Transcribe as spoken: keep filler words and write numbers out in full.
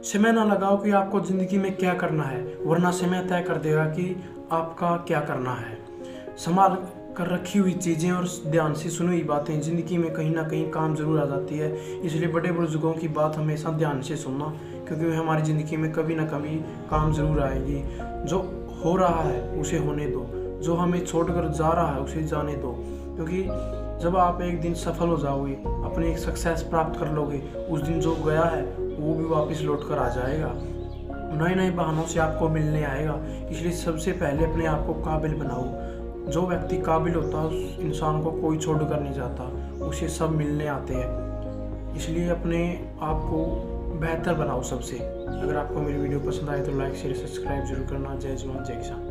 समय ना लगाओ कि आपको ज़िंदगी में क्या करना है, वरना समय तय कर देगा कि आपका क्या करना है। संभाल कर रखी हुई चीज़ें और ध्यान से सुनी हुई बातें ज़िंदगी में कहीं ना कहीं काम ज़रूर आ जाती है। इसलिए बड़े बुजुर्गों की बात हमेशा ध्यान से सुनना, क्योंकि वे हमारी ज़िंदगी में कभी ना कभी काम ज़रूर आएगी। जो हो रहा है उसे होने दो, जो हमें छोड़कर जा रहा है उसे जाने दो, क्योंकि जब आप एक दिन सफल हो जाओगे, अपनी एक सक्सेस प्राप्त कर लोगे, उस दिन जो गया है वो भी वापस लौट कर आ जाएगा, नए नए बहानों से आपको मिलने आएगा। इसलिए सबसे पहले अपने आप को काबिल बनाओ। जो व्यक्ति काबिल होता है उस इंसान को कोई छोड़ कर नहीं जाता, उसे सब मिलने आते हैं। इसलिए अपने आप को बेहतर बनाओ सबसे। अगर आपको मेरी वीडियो पसंद आए तो लाइक शेयर सब्सक्राइब जरूर करना। जय जवान जय किसान।